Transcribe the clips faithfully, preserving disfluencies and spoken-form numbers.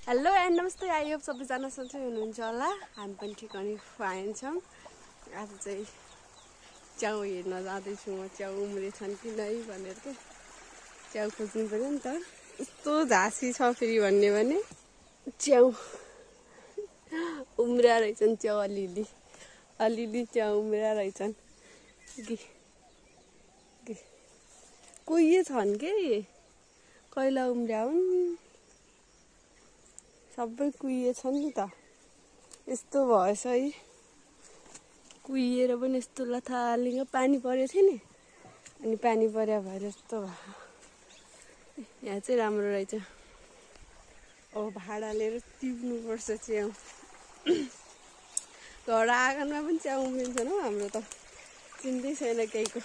Hello and namaste, I hope सबैजना सन्चै हुनुहुन्छ होला। हामी पनि ठिक अनि फाइन छौँ। आज चाहिँ च्याउ हेर्न जाँदैछु म, च्याउ उम्रेछन् कि नै भनेर के च्याउ खोज्नु पऱ्यो नि त। यस्तो झाँसी छ फेरि भन्ने भने च्याउ उम्रिया रहेछन्, च्याउ अलिअलि अलिअलि च्याउ उम्रिया रहेछन् कि कोही छन् के कैला उम्रिया हुन्, सबै कुहिए छन् नि त। यस्तो भएछ है, कुहिएर पनि यस्तो लथालिङ्ग पानी परेको थियो नि, अनि पानी पर्या भएर यस्तो भयो। यहाँ चाहिँ राम्रो रहेछ। अब भाडा लिएर टिप्नुपर्छ च्याउ। घर आँगनमा पनि च्याउ उम्रिन्छ न हाम्रो त, चिन्दै छैन केहीको।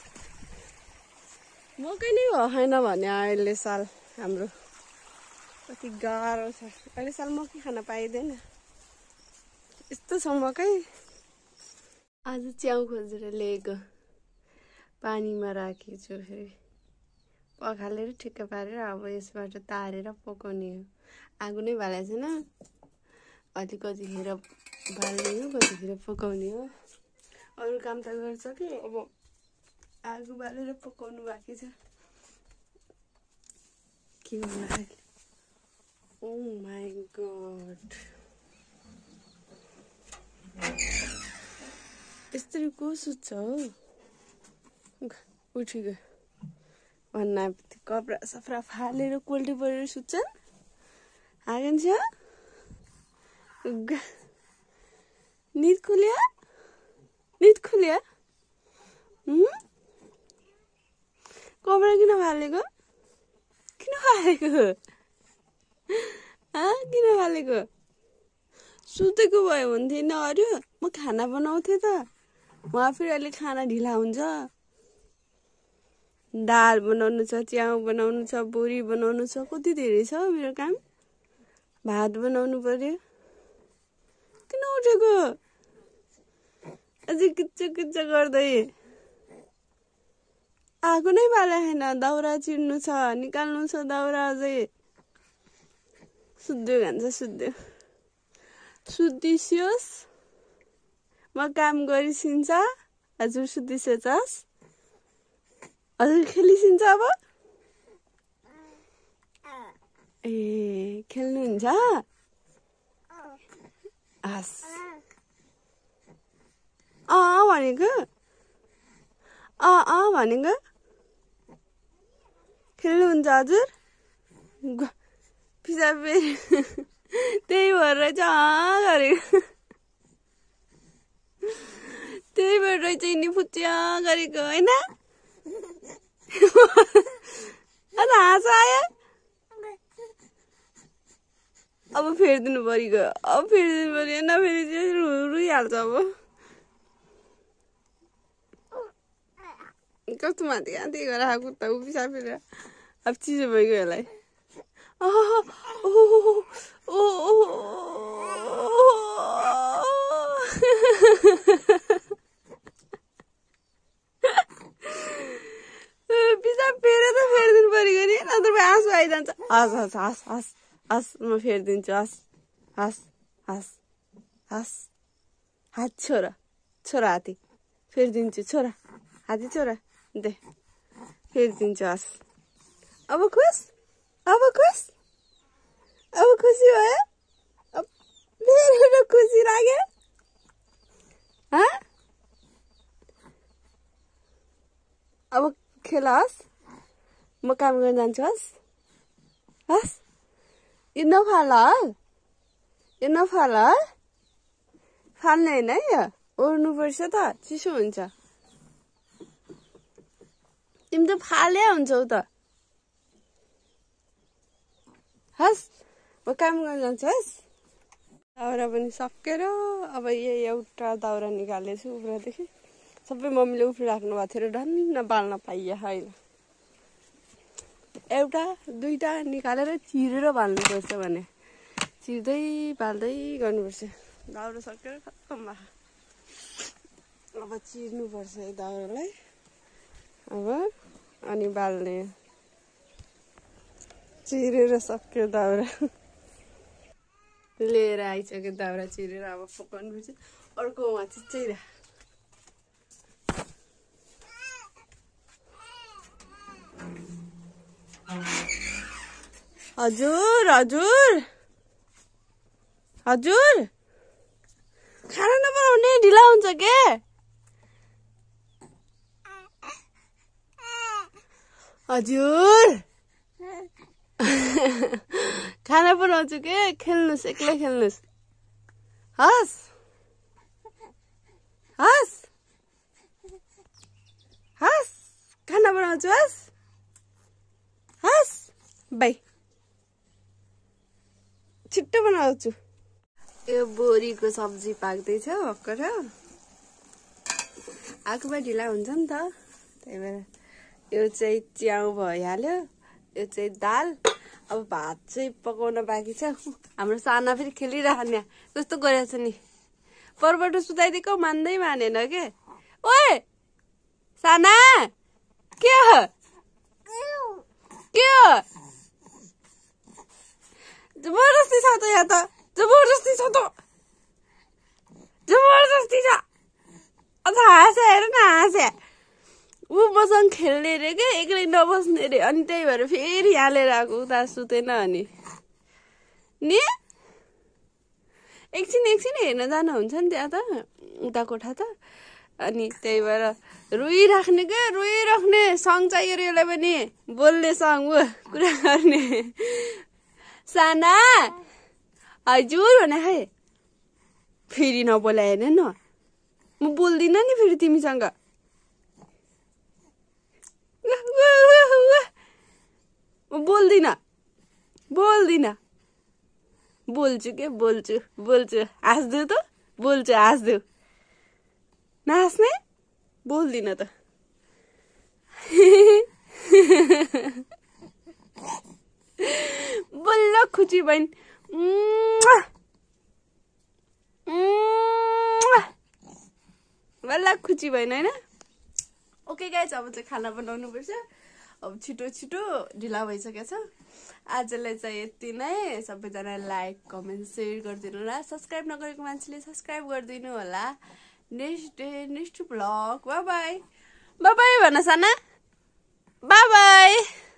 मकै नै भएन भने अहिले साल हाम्रो कति गाह्रो छ। अहिले साल मकै खान पाइँदैन, यस्तो छ मकै। आज च्याउ खोजेर ल्याएको, पानीमा राखेको छु फेरि पखालेर ठिक्क पारेर अब यसबाट तारेर पकाउने हो। आगो नै बालेको छैन, अलि कतिखेर बाल्ने हो कतिखेर पकाउने हो। अरू काम त गर्छ कि अब आगो बालेर पकाउनु बाँकी छ। के भन्नु लाग्यो? Oh my god. यसरी को सुत्छ हौ? उठिगयो भन्न कपडा सफा फालेर कोल्टी परेर सुत्छन्। हागन्छ निद खुल्या निद खुल्या कपडा किन फालेको किन फालेको किन फालेको? सुतेको भयो भने थिएन अरू, म खाना बनाउँथेँ त। उहाँ फेरि अहिले खाना ढिला हुन्छ। दाल बनाउनु छ, च्याउ बनाउनु छ, बोरी बनाउनु छ, कति धेरै छ मेरो काम। भात बनाउनु पर्यो। किन उठेको? अझै किच्चा किच्चा गर्दै आगो नै बाले छैन। दाउरा चिर्नु छ, निकाल्नु छ दाउरा। अझै सुत्दै खान्छ सुत्दै सुतिसियोस्, म काम गरिसिन्छ। हजुर सुतिसियोस्, हजुर खेलिसिन्छ। अब ए खेल्नुहुन्छ? हस् अँ भनेको अँ अँ भनेको खेल्नुहुन्छ हजुर। पिसाब फेरि त्यही भएर चाहिँ अँ गरेको, त्यही भएर चाहिँ नि फुच्या गरेको होइन। हाँस आयो। अब फेरिदिनु पऱ्यो, अब फेरिदिनु पऱ्यो। नफेरि चाहिँ रुइहाल्छ। अब कस्तो माथि माथि गरेर आएको त ऊ पिसाब फेरि अब चिसो भइगयो यसलाई। पिसाब फेरि त फेरिदिनु पऱ्यो नि, नत्र आँसु आइजान्छ। हस् हस् हस् हस् हस् म फेरिदिन्छु। हस् हस् हस् हस् हात छोरा छोरा हाती फेरिदिन्छु। छोरा हाती छोरा दे फेरिदिन्छु। हस् अब खुस, अब खुस, अब खुसी भयो। अब फेरि खुसी लाग्यो। अब खेल। हस् म काम गर्न जान्छु। हस् हस् यो नफाल, यो नफाल, फाल्ने होइन है, यो ओर्नुपर्छ त, चिसो हुन्छ। तिमी त फाले हुन्छौ त। हस् म काम गर्न जान्छु। हस् दाउरा पनि सकेर अब यो एउटा दाउरा निकालेछु उफ्रादेखि। सबै मम्मीले उफ्रिराख्नु भएको थियो र डन्न बाल्न पाइयो अहिले। एउटा दुईटा निकालेर चिरेर बाल्नुपर्छ भने चिर्दै बाल्दै गर्नुपर्छ। दाउरा सकेर खत्तम भयो। अब चिर्नुपर्छ यो दाउरालाई अब, अनि बाल्ने। चिरेर सक्यो दाउरा। लिएर आइसक्यो दाउरा चिरेर अब पकाउनु पर्छ अर्कोमा चिच्चैरा हजुर हजुर हजुर खाना नबनाउने ढिला हुन्छ के हजुर खाना बनाउँछु के खेल्नुस् एक्लै खेल्नुस् हस् हस् हस् खाना बनाउँछु हस् हस् बाई छिट्टो बनाउँछु यो बोरीको सब्जी पाक्दैछ भर्खर आगोमा ढिला हुन्छ नि त त्यही भएर यो चाहिँ च्याउ भइहाल्यो यो चाहिँ दाल अब भात चाहिँ पकाउन बाँकी छ हाम्रो साना फेरि खेलिरहने कस्तो गरेछ नि परबाट सुताइदिएको मान्दै मानेन के ओए साना के हो के हो जबरजस्ती छ त यहाँ त जबरजस्ती छ त जबरजस्ती छ अन्त हाँसे हेर न हाँसे ऊ मसँग खेल्ने रे के एक्लै नबस्ने रे अनि त्यही भएर फेरि हालेर आएको उता सुतेन अनि नि एकछिन एकछिन हेर्न जानुहुन्छ नि त्यहाँ त उता कोठा त अनि त्यही भएर रोइराख्ने के रोइराख्ने सङ चाहियो रे यसलाई पनि बोल्ने सङ ऊ कुरा गर्ने साना हजुर भने है फेरि नबोलाए हेर्न न म बोल्दिनँ नि फेरि तिमीसँग म बोल्दिनँ बोल्दिनँ बोल्छु के बोल्छु बोल्छु हाँस्देऊ त बोल्छु हाँस्देऊ नहाँस्ने बोल्दिनँ त बल्ल खुची बहिनी बल्ल खुची भएन होइन ओके गाइज अब चाहिँ खाना बनाउनु पर्छ अब छिटो छिटो ढिला भइसकेको छ आजलाई चाहिँ यति नै सबैजना लाइक कमेन्ट सेयर गरिदिनु होला सब्सक्राइब नगरेको मान्छेले सब्सक्राइब गरिदिनु होला next day next blog bye bye bye bye भन साना बाई बाई